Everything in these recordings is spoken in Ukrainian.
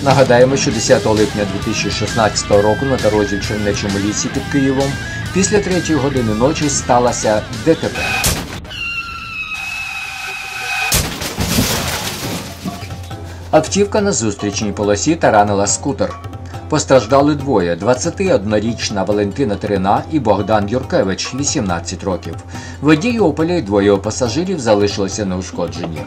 Нагадаємо, що 10 липня 2016 року на дорозі в Чернечому лісі під Києвом після 3-ї години ночі сталося ДТП. Автівка на зустрічній полосі таранила скутер. Постраждали двоє – 21-річна Валентина Терена і Богдан Юркевич, 18 років. Водій «Опеля» і двоє пасажирів залишилися неушкоджені.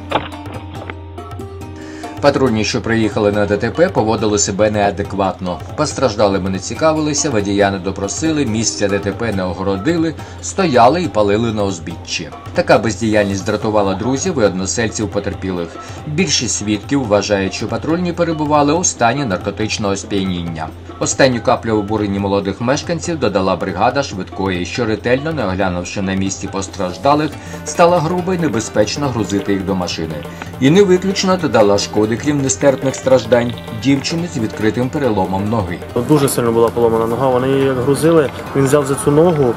Патрульні, що приїхали на ДТП, поводили себе неадекватно. Постраждалими не цікавилися, водія не допросили, місця ДТП не огородили, стояли і палили на узбіччі. Така бездіяльність дратувала друзів і односельців потерпілих. Більшість свідків вважають, що патрульні перебували у стані наркотичного сп'яніння. Останню каплю обуренні молодих мешканців додала бригада швидкої, що ретельно, не оглянувши на місці постраждалих, стала грубо і небезпечно грузити їх до машини. І не виключно додала шкоди, крім нестерпних страждань, дівчини з відкритим переломом ноги. Дуже сильно була поломана нога, вони її як грузили, він взяв за цю ногу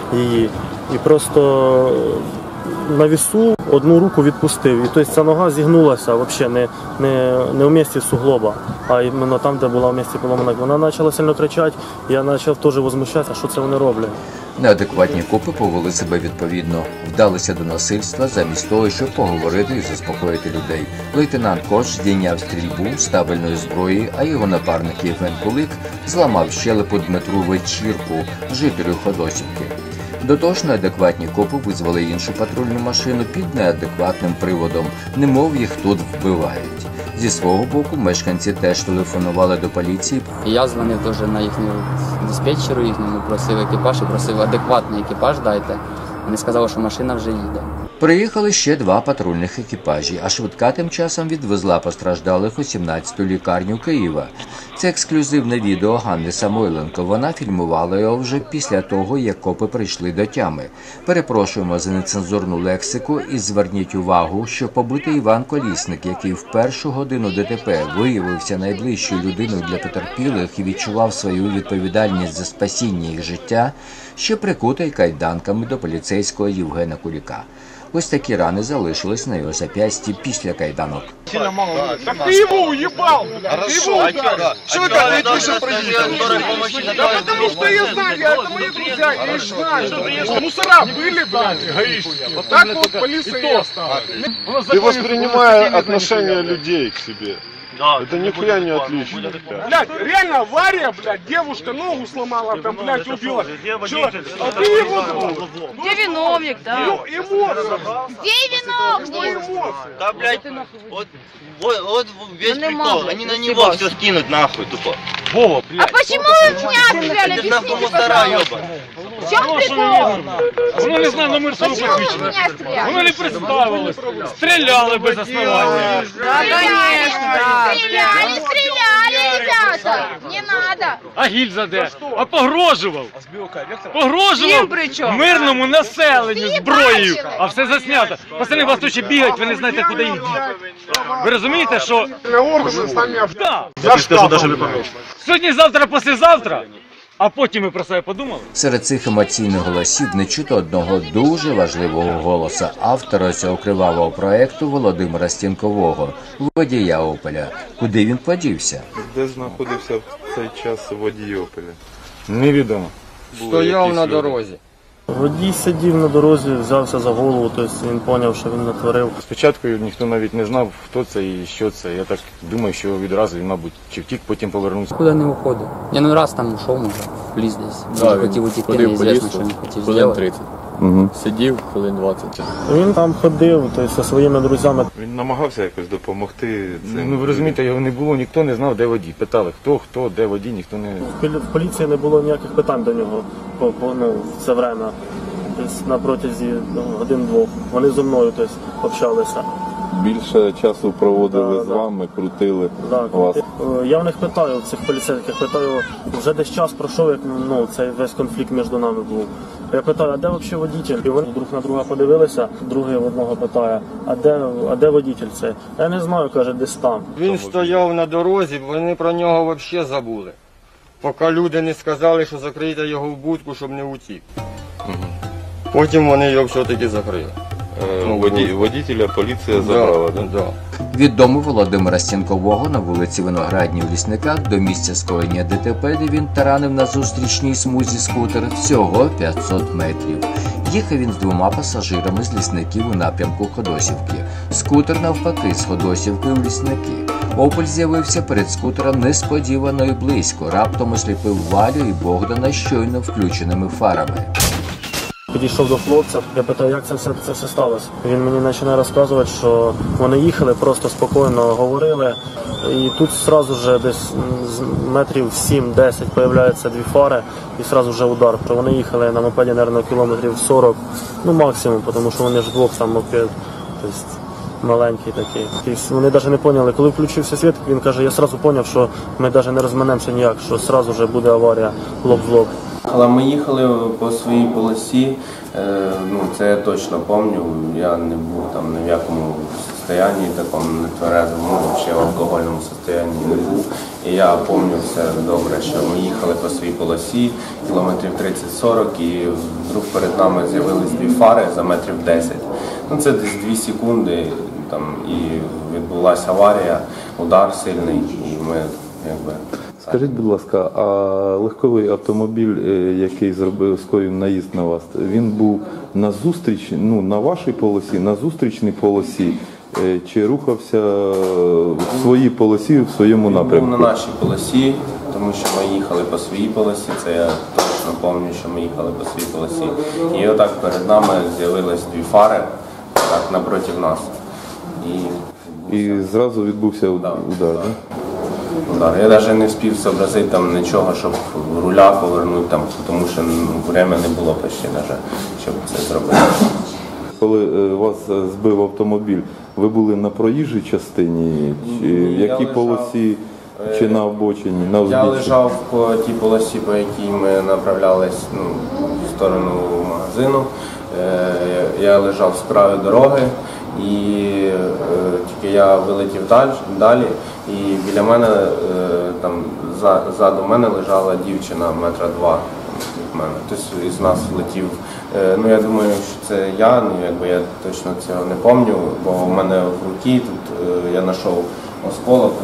і просто на вісу одну руку відпустив. І тобто ця нога зігнулася взагалі не в місці суглоба, а іменно там, де була в місці поломана. Вона почала сильно кричати, я почав теж возмущатися, що це вони роблять. Неадекватні копи повели себе відповідно. Вдалися до насильства замість того, щоб поговорити і заспокоїти людей. Лейтенант Кош здійняв стрільбу з табельної зброї, а його напарник Євген Кулик зламав щелепу Дмитру Вечірку, жителю Ходосівки. До того ж, неадекватні копи визвали іншу патрульну машину під неадекватним приводом, немов їх тут вбивають. Зі свого боку, мешканці теж телефонували до поліції. Я дзвонив теж на їхню диспетчеру, їхньому просив екіпаж і просив адекватний екіпаж дайте. Вони сказали, що машина вже їде. Приїхали ще 2 патрульних екіпажі, а швидка тим часом відвезла постраждалих у 17-ту лікарню Києва. Це ексклюзивне відео Ганни Самойленко. Вона фільмувала його вже після того, як копи прийшли до тями. Перепрошуємо за нецензурну лексику і зверніть увагу, що побитий Іван Колісник, який в першу годину ДТП виявився найближчою людиною для потерпілих і відчував свою відповідальність за спасіння їх життя, ще прикутий кайданками до поліцейського Євгена Кулика. Ось такі рани залишились на його зап'ясті після кайданок. Так ты его уебал! Хорошо, что это ты пишешь про них? Да потому что я знаю, это мои друзья, я их знаю. Мусора были, блядь, гаишники. Вот так вот полиция и оставили. Ты воспринимая отношение людей к себе. Да, это нихуя не отлично. Блядь, реально авария, блядь, девушка ногу сломала, там, блядь, убила. Чё? А ты его друг? Где виновник, да? Эмоции. Где виновник? Да, блядь, вот весь прикол, они на него все скинут нахуй, тупо. Вова, блядь. А почему вы меня стреляли? Это нахуй Объясните, мусора, пожалуйста. ёба. В чем прикол? Воно не знає номер свого Почему вы посвідчення. меня стреляли? Воно не представилось. Стріляли без основання. Да, конечно, да. Стреляли, ребята. Не надо. А гільза де? А погрожував. Погрожував Їм при чому? мирному населенню Всі зброєю. бачили. А все заснято. Пацани, вас тут ще бігають, ви не знаєте, куди їх діти. Ви розумієте, що... Да. Сьогодні-завтра, післязавтра, а потім ми про себе подумали. Серед цих емоційних голосів не чути одного дуже важливого голоса автора цього кривавого проєкту Володимира Стінкового, водія «Опеля». Куди він подівся? Де знаходився в цей час водій «Опеля»? Невідомо. Стояв на дорозі. Водій сидів на дорозі, взявся за голову, тобто він зрозумів, що він натворив. Спочатку ніхто навіть не знав, хто це і що це. Я так думаю, що відразу він, мабуть, чи втік, потім повернувся. Куди не уходив. Я ну раз там ушов, може, в ліс десь. Може, хотів утекти, неізвісно, що він хотів зробити. Сидів хвилин 20. Він там ходив, тобто зі своїми друзями. Він намагався якось допомогти цим. Ну ви розумієте, його не було, ніхто не знав, де водій. Питали, хто, де водій, ніхто не... В поліції не було ніяких питань до нього в це время. Тобто на протязі годин-двох. Вони зі мною общалися. Більше часу проводили з вами, крутили вас. Я в них питаю, цих поліцейських, питаю, вже десь час пройшов, як цей весь конфлікт між нами був. Я питаю, а де взагалі водитель? І вони друг на друга подивилися, другий в одного питає, а де водитель цей? Я не знаю, каже, десь там. Він стояв на дорозі, вони про нього взагалі забули. Поки люди не сказали, що закрийте його в будку, щоб не утік. Потім вони його все-таки закрили. Водителя поліція забрала, так? Да. Від дому Володимира Стінкового на вулиці Виноградній у Лісниках до місця скоєння ДТП, де він таранив на зустрічній смузі скутер, всього 500 метрів. Їхав він з 2 пасажирами з Лісників у напрямку Ходосівки. Скутер навпаки з Ходосівки у Лісники. Опель з'явився перед скутером несподівано і близько, раптом осліпив Валю і Богдана щойно включеними фарами. Підійшов до хлопця, я питав, як це все сталося. Він мені починає розказувати, що вони їхали, просто спокійно говорили. І тут одразу ж десь з метрів 7-10 з'являються 2 фари і одразу вже удар. Вони їхали на мопеді, мабуть, кілометрів 40, ну максимум, тому що вони ж вдвох там мопед, тобто маленький такий. Вони навіть не поняли, коли включився світ, він каже, я одразу зрозумів, що ми навіть не розминемося ніяк, що одразу вже буде аварія лоб в лоб. Але ми їхали по своїй полосі, це я точно пам'ятаю, я не був там ні в якому стані, такому нетверезому, взагалі в алкогольному стані не був. І я пам'ятаю все добре, що ми їхали по своїй полосі, кілометрів 30-40, і вдруг перед нами з'явились 2 фари за метрів 10. Це десь 2 секунди, і відбулася аварія, удар сильний, і ми якби... Скажіть, будь ласка, а легковий автомобіль, який скоїв наїзд на вас, він був на зустріч, на вашій полосі, на зустрічній полосі, чи рухався в своїй полосі, в своєму напрямку? Він був на нашій полосі, тому що ми їхали по своїй полосі, це я точно пам'ятаю, що ми їхали по своїй полосі. І отак перед нами з'явились 2 фари, так, напроти нас. І зразу відбувся удар, так? Удар. Я навіть не встиг зобразити там нічого, щоб руля повернути, тому що время не було почти, щоб це зробити. Коли вас збив автомобіль, ви були на проїжджій частині, в якій полосі, чи на обочині, на узбіччі? Я лежав по тій полосі, по якій ми направлялись в сторону магазину. Я лежав з краю дороги. І тільки я вилетів далі, і біля мене, ззаду мене лежала дівчина 2 метри від мене. Хтось із нас влетів. Я думаю, що це я, я точно цього не пам'ятаю, бо в мене в руці тут я знайшов осколок,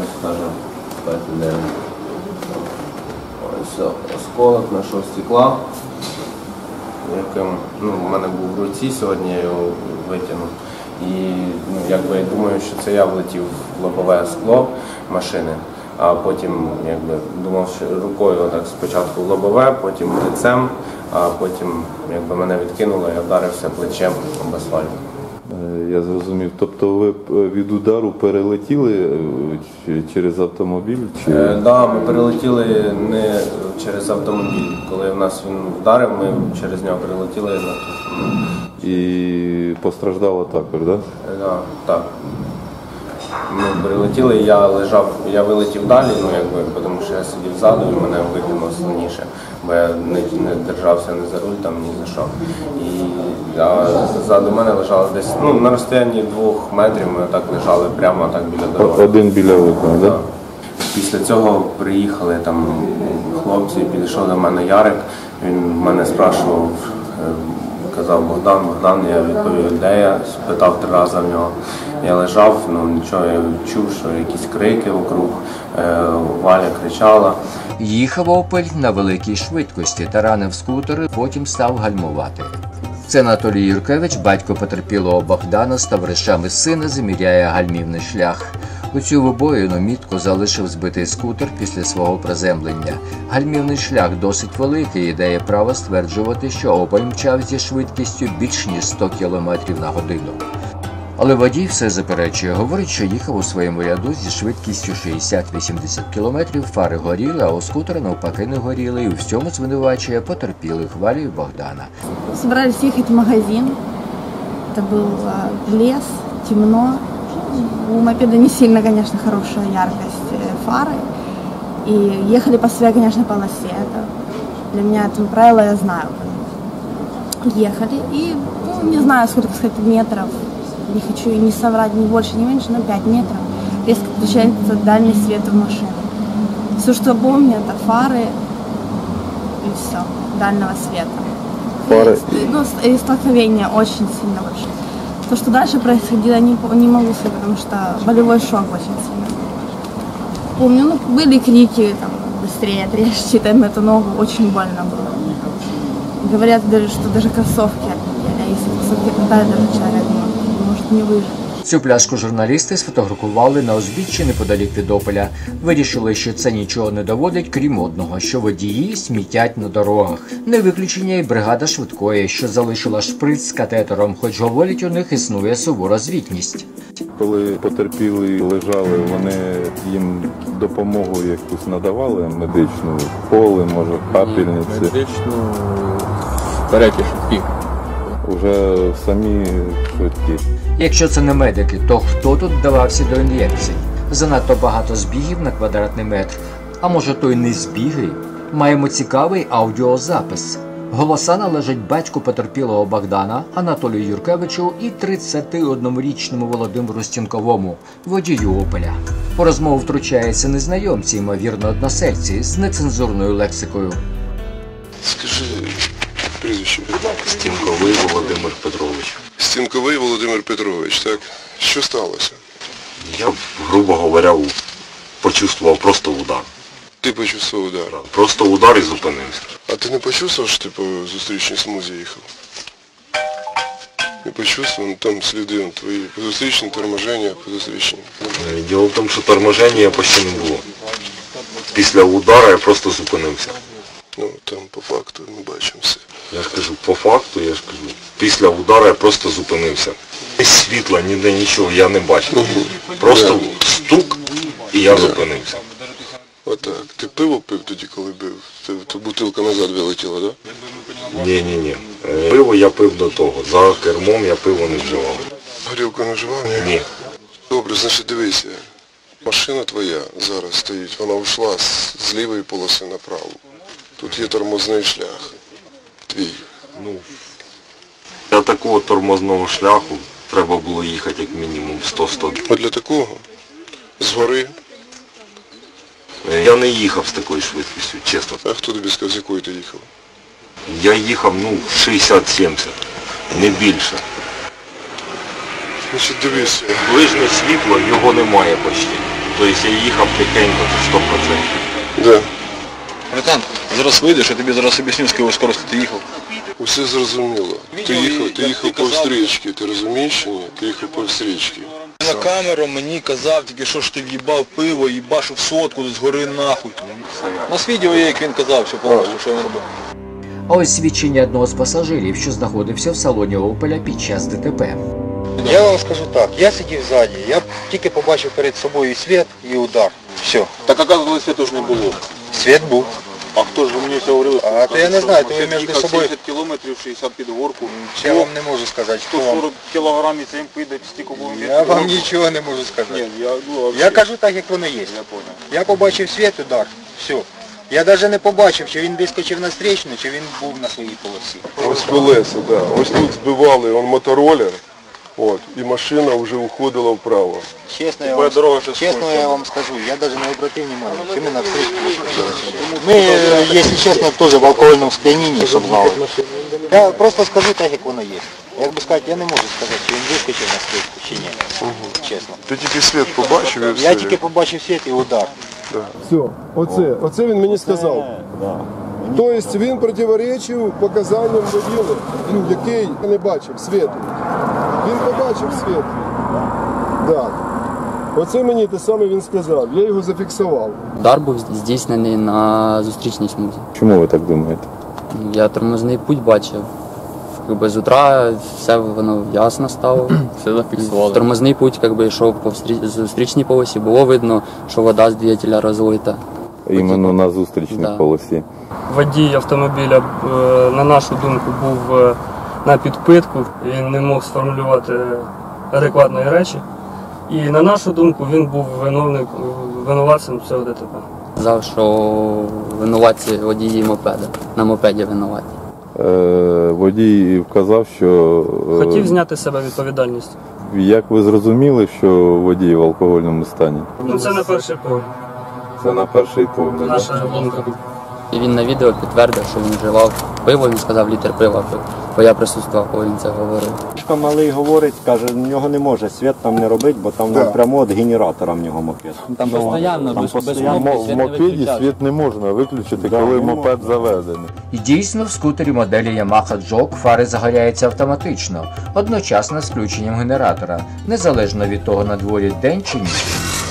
осколок знайшов стекла, яким в мене був в руці, сьогодні я його витягнув. І я думаю, що це я влетів в лобове скло машини, а потім думав, що рукою так спочатку в лобове, потім лицем, а потім мене відкинуло і вдарився плечем об асфальт. Я зрозумів. Тобто ви від удару перелетіли через автомобіль? Так, ми перелетіли не через автомобіль. Коли в нас він вдарив, ми через нього перелетіли. І постраждало також, так? Так. Ми прилетіли, я вилетів далі, тому що я сидів ззаду і мене викинуло сильніше, бо я не держався ні за руль, ні за що. А ззаду мене лежало десь, на розстоянні 2 метрів ми так лежали прямо так біля дороги. Один біля одного, так? Після цього приїхали хлопці, підійшов до мене Ярик, він мене спрашував, казав Богдан, я відповів, де я, питав 3 рази в нього. Я лежав, нічого, я чув, що якісь крики вокруг, Валя кричала. Їхав Опель на великій швидкості, таранив скутер, потім став гальмувати. Це Анатолій Юркевич, батько потерпілого Богдана, з товаришами сина заміряє гальмівний шлях. У цю вибоїну мітко залишив збитий скутер після свого приземлення. Гальмівний шлях досить великий і дає право стверджувати, що Опель мчав зі швидкістю більш ніж 100 км на годину. Але водій все заперечує, говорить, що їхав у своєму ряду зі швидкістю 60-80 км, фари горіли, а у скутера навпаки не горіли, і у всьому звинувачує потерпілих Валю і Богдана. Собирались ехать в магазин, это был лес, темно. У мопеда не сильно, конечно, хорошая яркость фары. И ехали по своей, конечно, полосе. Это для меня это правило, я знаю. Ехали и, не знаю, сколько сказать, метров. Не хочу и не соврать, ни больше, ни меньше, но 5 метров. Резко включается дальний свет в машину. Все, что помню, это фары и все, дальнего света. Фары? И столкновение очень сильно большое. То, что дальше происходило, не могу сказать, потому что болевой шок очень сильный. Помню, ну, были крики, там, быстрее отрежьте там эту ногу, очень больно было. Говорят даже, что даже кроссовки отлетели, а если кроссовки отлетают, даже человек может не выжить. Цю пляшку журналісти сфотографували на узбіччі неподалік від Опеля. Вирішили, що це нічого не доводить, крім одного, що водії смітять на дорогах. Не виключення й бригада швидкої, що залишила шприц з катетером, хоч, говорять, у них існує сувора звітність. Коли потерпілі лежали, вони їм допомогу якусь надавали, медичну, коли, може, капельниці? Медичну переки швидкі. Уже самі швидкі. Якщо це не медики, то хто тут вдавався до ін'єкцій? Занадто багато збігів на квадратний метр. А може, то й не збіги? Маємо цікавий аудіозапис. Голоса належать батьку потерпілого Богдана, Анатолію Юркевичу і 31-річному Володимиру Стінковому, водію Опеля. У розмову втручаються незнайомці, ймовірно, односельці, з нецензурною лексикою. Скажи прізвище. Стінковий Володимир Петрович. Стінковий Володимир Петрович, так? Що сталося? Я, грубо говоря, почувствував просто удар. Ти почувствував удар? Просто удар і зупинився. А ти не почувствував, що ти по зустрічній смузі їхав? Не почувствував? Ну, там сліди твої по зустрічні, торможення по зустрічні. Діло в тому, що торможення почти не було. Після удара я просто зупинився. Ну, там по факту ми бачимо все. Я ж кажу, по факту, я ж кажу, після удару я просто зупинився. Ні світла, ніде нічого я не бачив. Просто стук і я зупинився. Отак. Ти пиво пив тоді, коли бив? То бутилка назад вилетіла, так? Ні. Пиво я пив до того. За кермом я пиво не вживав. Горілку не вживав? Ні. Добре, значить дивися. Машина твоя зараз стоїть, вона йшла з лівої полоси на праву. Тут є тормозний шлях. Твій. Ну, для такого тормозного шляху треба було їхати як мінімум 100-100. А для такого? Згори? Я не їхав з такою швидкістю, чесно. А хто тобі сказав, з якою ти їхав? Я їхав, 60-70, не більше. Значить, дивися. Ближнє світло, його немає почти. Тобто я їхав тихенько, це 100%. Да. Братан, зараз вийдеш, я тобі зараз об'ясню, з якою скоростю ти їхав. Усе зрозуміло. Ти їхав по встрічці, ти розумієш чи ні? Ти їхав по встрічці. На камеру мені казав тільки, що ж ти в'їбав пиво, їбашив сотку, згори нахуй. У нас відео є, як він казав, все повністю, що він робив. А ось свідчення одного з пасажирів, що знаходився в салоні Опеля під час ДТП. Я вам скажу так, я сидів ззаді, я тільки побачив перед собою і світ, і удар. Все. Так оказувалось, світу ж не було. Світ був. А хто ж ви мені все говорили? А то я не знаю, то ви між собою... 70 кілометрів, 60 під горку. Я вам не можу сказати, хто вам... 140 кілограмів цим піде, стільки було. Я вам нічого не можу сказати. Ні, я кажу так, як воно є. Я побачив світ, удар, все. Я навіть не побачив, чи він вискочив на стрічну, чи він був на своїй полосі. Ось колеса, так. Ось тут збивали мотороллер, от, і машина вже уходила вправо. Чесно, я вам скажу, я навіть не обратив внимания, що ми на встречу. Ми, якщо чесно, теж в алкогольному сп'янінні, щоб знали. Я просто скажу так, як воно є. Як би сказати, я не можу сказати, чи він вискочив на стрічку, чи ні. Чесно. Ти тільки світ побачив і все. Я тільки побачив світ і удар. Все, оце він мені сказав. Тобто він противоречив показанням воділи, який не бачив світу. Він побачив світ. Так. Оце мені те саме він сказав, я його зафіксував. Удар був здійснений на зустрічній смузі. Чому ви так думаєте? Я тормозний путь бачив. З утра все воно ясно стало. Все зафіксували. Тормозний путь йшов по зустрічній полосі, було видно, що вода з двигателя розлита. Іменно на зустрічній полосі. Водій автомобіля, на нашу думку, був на підпитку, він не мог сформулювати адекватної речі. І на нашу думку, він був винуватцем цього ДТП. Сказав, що винуватці водії мопеда, на мопеді винуваті. Водій вказав, що... Хотів зняти з себе відповідальність. Як ви зрозуміли, що водій в алкогольному стані? Це на перший погляд. Це на перший погляд. Наша думка. І він на відео підтвердив, що він вживав пиво, він сказав літр пива пив, бо я присутствував, коли він це говорив. Малий говорить, каже, в нього не може світ там не робити, бо там напряму від генератора в нього мопед. Там постійно, В мопеді світ не можна виключити, коли мопед заведений. І дійсно, в скутері моделі Yamaha Jog фари загоряються автоматично, одночасно з включенням генератора, незалежно від того, на дворі день чи ніч.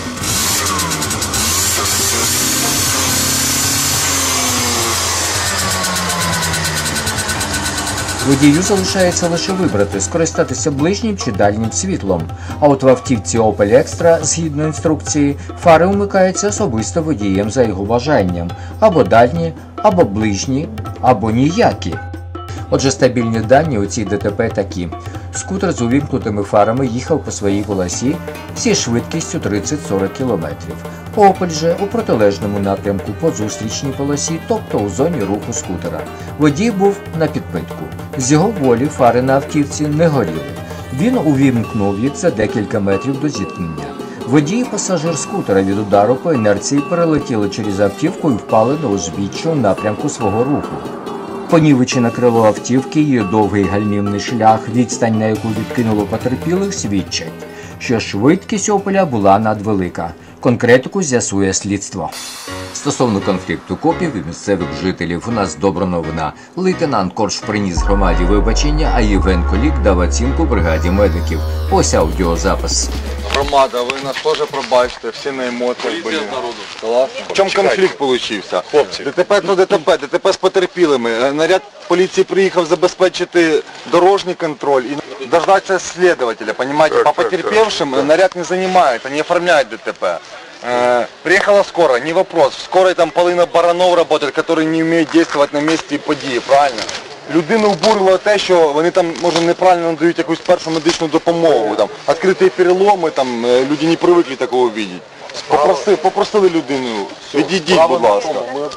Водію залишається лише вибрати, скористатися ближнім чи дальнім світлом. А от в автівці Opel Extra, згідно інструкції, фари вмикаються особисто водієм за його бажанням. Або дальні, або ближні, або ніякі. Отже, стабільні дані у цій ДТП такі. Скутер з увімкнутими фарами їхав по своїй полосі зі швидкістю 30-40 км. Opel же у протилежному напрямку по зустрічній полосі, тобто у зоні руху скутера. Водій був на підпитку. З його волі фари на автівці не горіли. Він увімкнув їх за декілька метрів до зіткнення. Водій і пасажир скутера від удару по інерції перелетіли через автівку і впали на узбіччя у напрямку свого руху. Понівечене крило автівки, її довгий гальмівний шлях, відстань, на яку відкинуло потерпілих, свідчать, що швидкість Опеля була надвелика. Конкретику з'ясує слідство. Стосовно конфлікту копів і місцевих жителів, у нас добра новина. Лейтенант Корж приніс громаді вибачення, а Євген Колік дав оцінку бригаді медиків. Ось аудіозапис. Громада, ви нас теж пробачте, всі на емоціях були. Класно. В чому конфлікт получився? Хлопці. ДТП, ну ДТП з потерпілими. Наряд поліції приїхав забезпечити дорожній контроль і дождаться слідователя, понимаете? По потерпевшим наряд не займає, не оформляє ДТП. Приехала скорая, не вопрос. В скорой там половина баранов работает, которые не умеют действовать на місці події, правильно? Людину обурило те, що вони там, може, неправильно надають якусь першу медичну допомогу. Там, відкриті переломи, там, люди не привикли такого бачити. Попросили людину, відійдіть, будь ласка.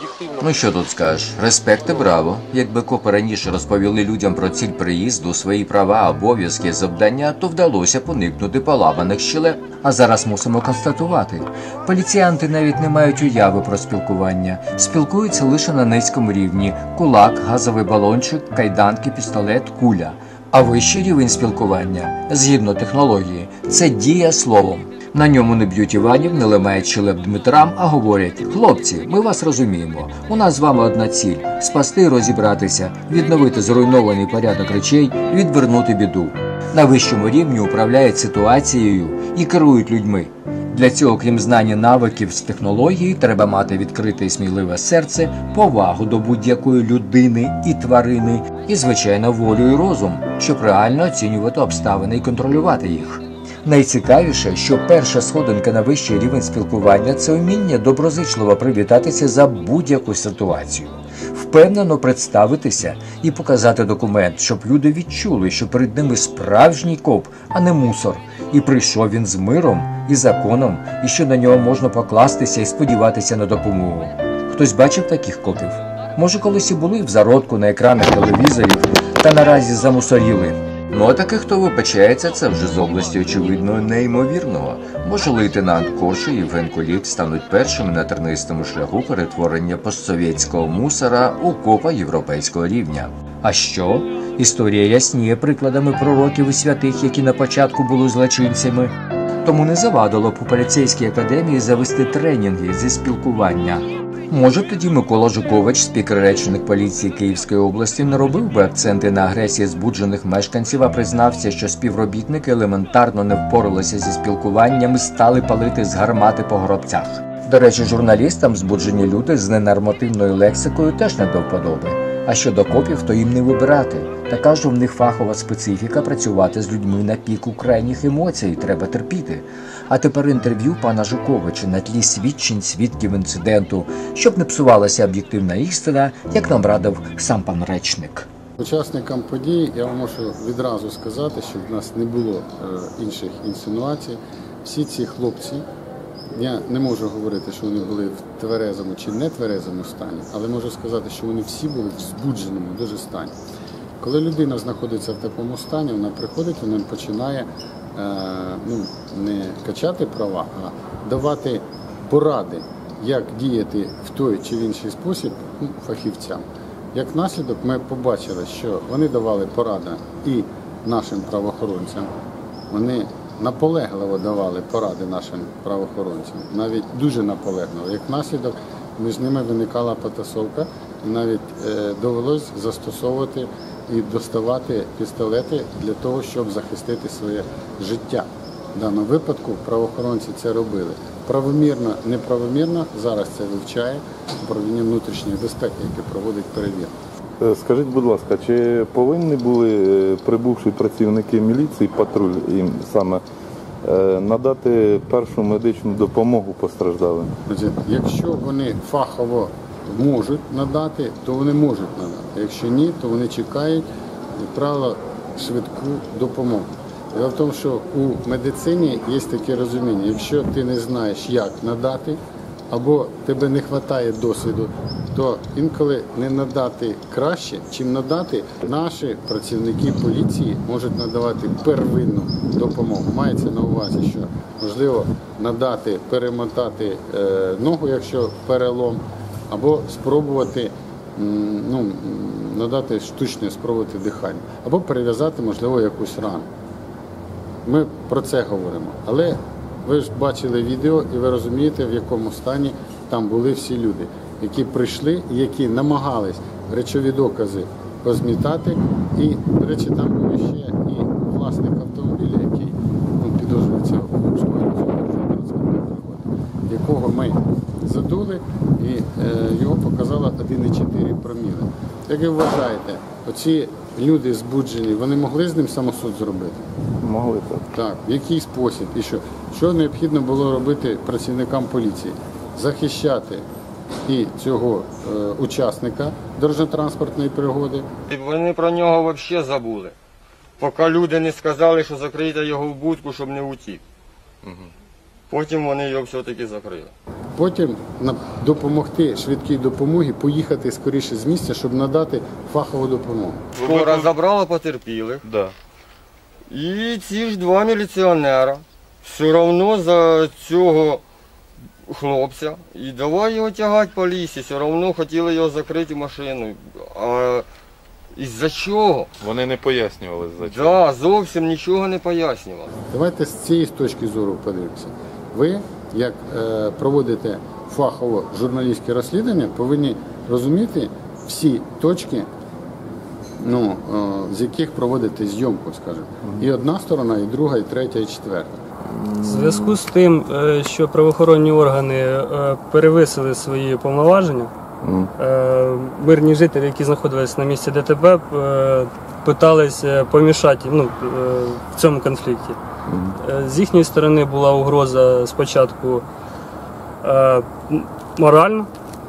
Ну що тут скажеш? Респект і браво. Якби копи раніше розповіли людям про ціль приїзду, свої права, обов'язки, завдання, то вдалося б уникнути поламаних щелеп. А зараз мусимо констатувати. Поліціянти навіть не мають уяви про спілкування. Спілкуються лише на низькому рівні. Кулак, газовий балончик, кайданки, пістолет, куля. А вищий рівень спілкування, згідно технології, це дія словом. На ньому не б'ють Іванів, не ламають щелеп Дмитрам, а говорять: хлопці, ми вас розуміємо, у нас з вами одна ціль – спасти і розібратися, відновити зруйнований порядок речей, відвернути біду. На вищому рівні управляють ситуацією і керують людьми. Для цього, крім знання навиків з технології, треба мати відкрите і сміливе серце, повагу до будь-якої людини і тварини і, звичайно, волю і розум, щоб реально оцінювати обставини і контролювати їх. Найцікавіше, що перша сходинка на вищий рівень спілкування – це вміння доброзичливо привітатися за будь-яку ситуацію. Впевнено представитися і показати документ, щоб люди відчули, що перед ними справжній коп, а не мусор. І прийшов він з миром і законом, і що на нього можна покластися і сподіватися на допомогу. Хтось бачив таких копів? Може, колись і були в зародку на екранах телевізорів, та наразі замусоріли. Ну а таких, хто вибачається, це вже з області очевидно неймовірного. Може, лейтенант Корж і Євген Колік стануть першими на тернистому шляху перетворення постсовєтського мусора у копа європейського рівня. А що? Історія ясніє прикладами пророків і святих, які на початку були злочинцями. Тому не завадило б у поліцейській академії завести тренінги зі спілкування. Може, тоді Микола Жукович, спікер-речник поліції Київської області, не робив би акценти на агресії збуджених мешканців, а признався, що співробітники елементарно не впоралися зі спілкуванням і стали палити з гармати по горобцях. До речі, журналістам збуджені люди з ненормативною лексикою теж не до вподоби. А щодо копів, то їм не вибирати. Така ж у них фахова специфіка працювати з людьми на піку крайніх емоцій, треба терпіти. А тепер інтерв'ю пана Жуковича на тлі свідчень свідків інциденту, щоб не псувалася об'єктивна істина, як нам радив сам пан речник. Учасникам подій я вам можу відразу сказати, щоб в нас не було інших інсинуацій. Всі ці хлопці, я не можу говорити, що вони були в тверезому чи не тверезому стані, але можу сказати, що вони всі були в збудженому дуже стані. Коли людина знаходиться в такому стані, вона приходить, вона починає не качати права, а давати поради як діяти в той чи в інший спосіб фахівцям. Як наслідок ми побачили, що вони давали поради і нашим правоохоронцям, вони наполегливо давали поради нашим правоохоронцям, навіть дуже наполегливо. Як наслідок між ними виникала потасовка, і навіть довелось застосовувати і доставати пістолети для того, щоб захистити своє життя. В даному випадку правоохоронці це робили. Правомірно, неправомірно, зараз це вивчає управління внутрішньої безпеки, яке проводить перевірку. Скажіть, будь ласка, чи повинні були прибувші працівники міліції, патруль їм саме, надати першу медичну допомогу постраждалим? Якщо вони фахово можуть надати, то вони можуть надати. Якщо ні, то вони чекають, як правило, швидку допомогу. Дело в тому, що у медицині є таке розуміння, якщо ти не знаєш, як надати, або тебе не вистачає досвіду, то інколи не надати краще, чим надати. Наші працівники поліції можуть надавати первинну допомогу. Мається на увазі, що можливо надати, перемотати ногу, якщо перелом, або спробувати надати штучне, спробувати дихання, або перев'язати, можливо, якусь рану. Ми про це говоримо. Але ви ж бачили відео і ви розумієте, в якому стані там були всі люди, які прийшли і які намагались речові докази позмітати. І, до речі, там був ще і власник автомобіля, який підозрюється у скоєнні транспортної пригоди, якого ми задули, і його показало 1,4 проміли. Як ви вважаєте, оці люди збуджені, вони могли з ним самосуд зробити? Могли, так. Так, в який спосіб і що? Що необхідно було робити працівникам поліції? Захищати і цього учасника дорожньо-транспортної пригоди. Вони про нього взагалі забули. Поки люди не сказали, що закрийте його в будку, щоб не утік. Потім вони його все-таки закрили. Потім допомогти швидкій допомогі, поїхати скоріше з місця, щоб надати фахову допомогу. Скоро забрала потерпілих. Да. І ці ж два міліціонера все одно за цього хлопця і давай його тягати по лісі, все одно хотіли його закрити в машину. А із-за чого? Вони не пояснювали, за чого. Так, зовсім нічого не пояснювали. Давайте з цієї точки зору подивимося. Ви, як проводите фахово журналістське розслідування, повинні розуміти всі точки, з яких проводите зйомку, скажімо. І одна сторона, і друга, і третя, і четверта. В зв'язку з тим, що правоохоронні органи перевисили свої повноваження, мирні жителі, які знаходились на місці ДТП, питалися помішати в цьому конфлікті. З їхньої сторони була угроза спочатку моральна.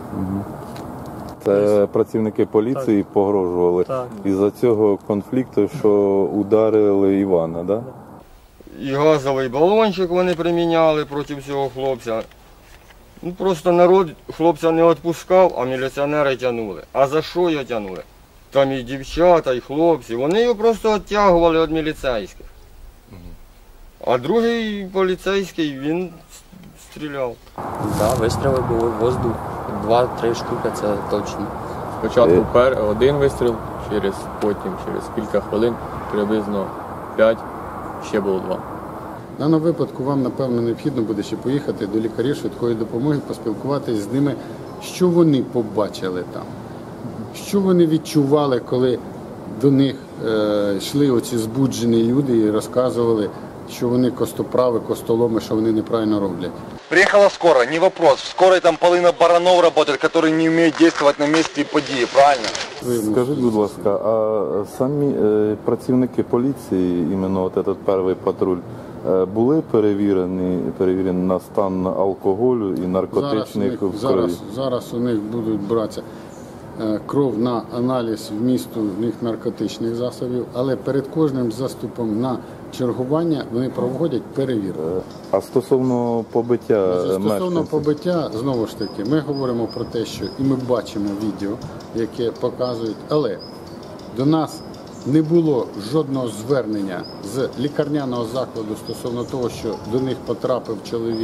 Це працівники поліції погрожували із-за цього конфлікту, що ударили Івана, так? Да? І газовий балончик вони приміняли проти цього хлопця. Просто народ хлопця не відпускав, а міліціонери тягнули. А за що його тягнули? Там і дівчата, і хлопці. Вони його просто відтягували від міліцейських. А другий поліцейський, він стріляв. Так, вистріли були в воздух. 2-3 штуки, це точно. Спочатку один вистріл, потім через кілька хвилин, приблизно 5, ще було 2. В даному випадку вам, напевно, необхідно буде ще поїхати до лікарів швидкої допомоги, поспілкуватися з ними, що вони побачили там, що вони відчували, коли до них йшли оці збуджені люди і розказували, що вони костоправи, костоломи, що вони неправильно роблять. Приехала скорая, не вопрос. В скорой там половина баранов работает, которые не умеют действовать на месте події, правильно? Скажіть, будь ласка, а самі працівники поліції, іменно от этот перший патруль, були перевірені на стан алкоголю і наркотичних в крові? Зараз у них будуть братися кров на аналіз вмісту в них наркотичних засобів, але перед кожним заступом на чергування вони проводять перевірку. А стосовно побиття мешканців? Стосовно побиття, знову ж таки, ми говоримо про те, що і ми бачимо відео, яке показують, але до нас не було жодного звернення з лікарняного закладу стосовно того, що до них потрапив чоловік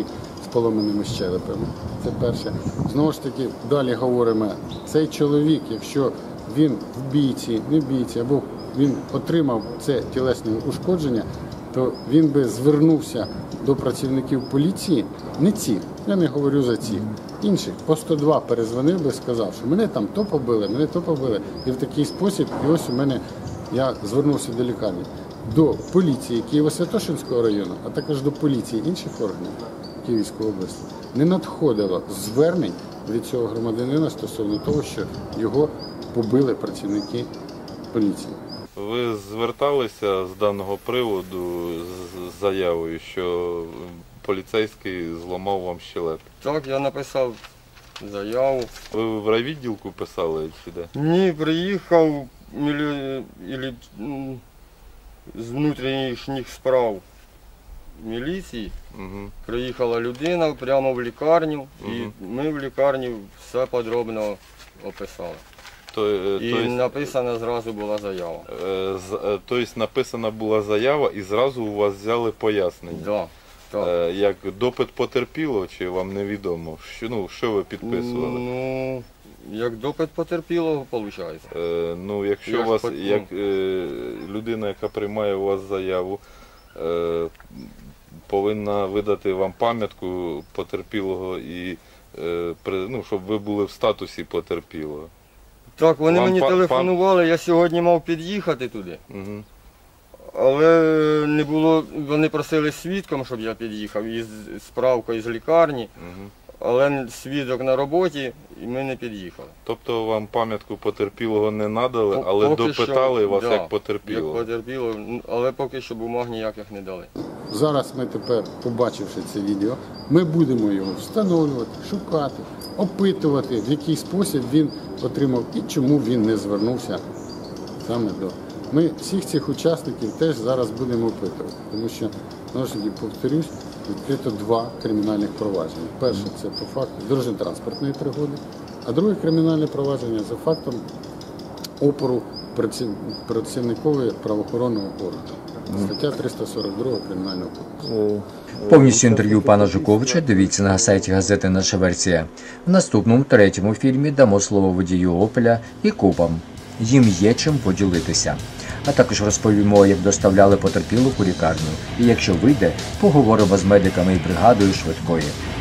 поломаними щелепами. Це перше. Знову ж таки, далі говоримо, цей чоловік, якщо він в бійці, не в бійці, або він отримав це тілесне ушкодження, то він би звернувся до працівників поліції, не цих, я не говорю за цих, інших, по 102 перезвонив би, сказав, що мене там то побили, мене то побили. І в такий спосіб, і ось у мене, я звернувся до лікарні, до поліції Києво-Святошинського району, а також до поліції інших органів Київської області. Не надходило звернень від цього громадянина стосовно того, що його побили працівники поліції. Ви зверталися з даного приводу з заявою, що поліцейський зламав вам щелепу? Так, я написав заяву. Ви в райвідділку писали чи де? Ні, приїхав з внутрішніх справ міліції. Приїхала людина прямо в лікарню, і ми в лікарні все подробно описали. І написана зразу була заява. Тобто написана була заява і зразу у вас взяли пояснення? Так. Як допит потерпілого, чи вам невідомо? Що ви підписували? Ну, як допит потерпілого, виходить. Ну, якщо вас, як людина, яка приймає у вас заяву, повинна видати вам пам'ятку потерпілого, і, щоб ви були в статусі потерпілого. Так, вони мені телефонували, я сьогодні мав під'їхати туди. Але не було, вони просили свідком, щоб я під'їхав, із справкою з лікарні, але свідок на роботі, і ми не під'їхали. Тобто вам пам'ятку потерпілого не надали, але допитали вас як потерпілого? Як потерпілого, але поки що бумаг ніяких не дали. Зараз ми тепер, побачивши це відео, ми будемо його встановлювати, шукати, опитувати, в який спосіб він отримав і чому він не звернувся саме до. Ми всіх цих учасників теж зараз будемо опитувати, тому що, знову ж таки, повторюсь, відкрито 2 кримінальних провадження. Перше – це по факту дорожньо-транспортної пригоди, а друге кримінальне провадження за фактом опору працівникові правоохоронного органу. Стаття 342 Кримінального кодексу. Повністю інтерв'ю пана Жуковича дивіться на сайті газети «Наша версія». В наступному, 3-му фільмі дамо слово водію «Опеля» і копам. Їм є чим поділитися. А також розповімо, як доставляли потерпілих у лікарню. І якщо вийде, поговоримо з медиками і бригадою швидкої.